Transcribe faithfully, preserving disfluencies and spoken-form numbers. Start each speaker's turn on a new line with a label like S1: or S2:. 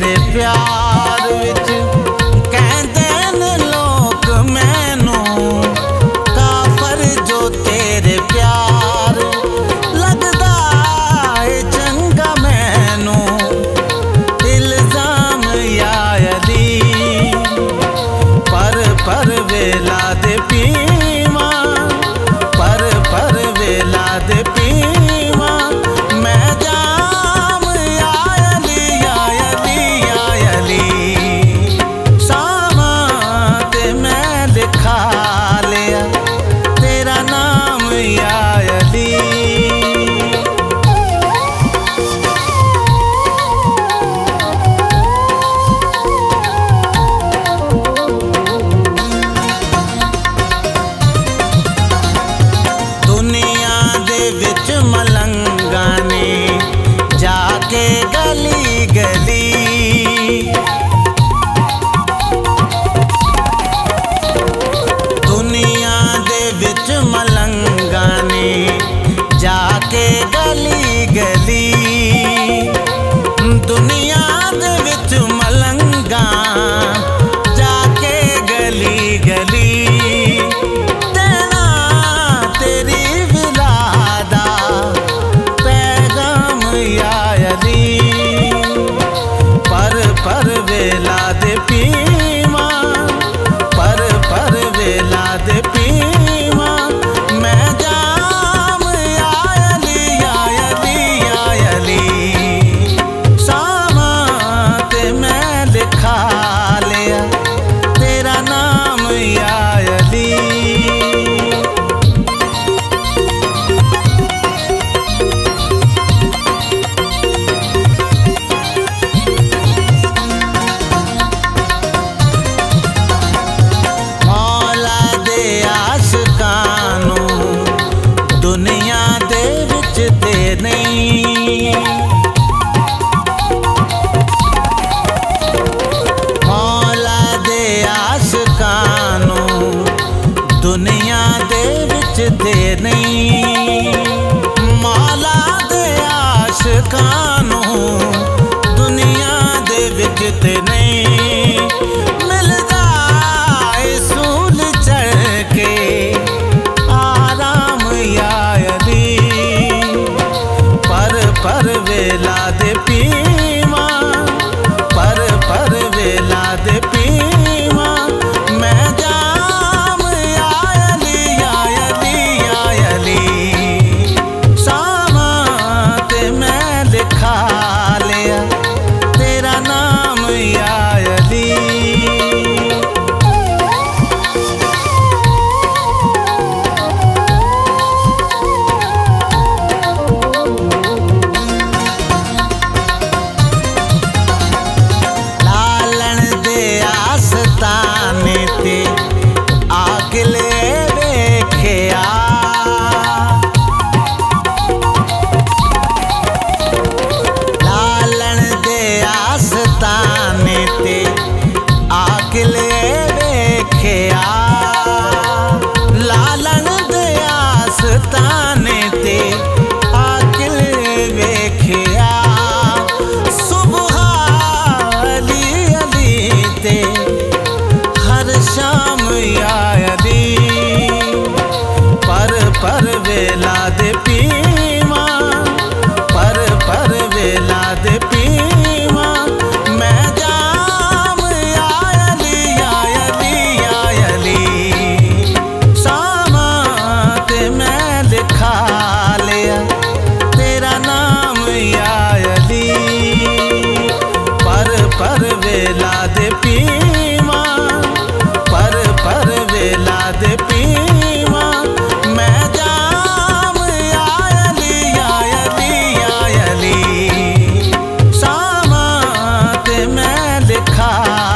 S1: तेरे प्यार विच कहंदे ने लोग मैनू काफर जो तेरे प्यार लगदा है चंगा मैनू इल्जाम या अली पर पर वेला दे पीवा पर पर वेला दे पीवा मैं जाम या अली या अली या अली सावा ते मैं लिखा लिया तेरा नाम या अली। दुनिया दे विच मलंगा ने जाके गली गली दुनिया दे विच मलंगा ने जाके गली गली दुनिया दे विच मलंगा जाके गली गली तेरा तेरी विलादा पैगाम या अली पर पर वेला दे पीवा पर पर वेला दे पीवा मैं जाम या अली या अली या अली सावा ते मैं लिखा लिया तेरा नाम या अली। मौला दे आशिकानू दुनिया दे विच ते नहीं मौला दे आशिकानू दुनिया दे विच ते नहीं मौला दे आशिकानू दुनिया दे विच ते नहीं मिलदा सूल चढ़ के आराम या अली पर पर वेला दे पीवा पर पर वेला दे पीवा मैं जाम या अली या अली या अली सावा ते मैं लिखा लिया तेरा नाम या अली। लालन दे आस्ताने ते आकले वेख्या लालन दे आस्ताने ते आकले वेख्या लालन दे आस्ताने ते आकले वेख्या सुबह अली अली ते हर शाम या अली पर पर वेला दे पीवा पर पर वेला दे पीवा मैं जाम या अली या अली या अली सावा ते मैं लिखा लिया तेरा नाम या अली पर पर वेला दे पीवा पर पर वेला दे पीवा मैं जाम या अली या अली या अली सावा ते मैं लिखा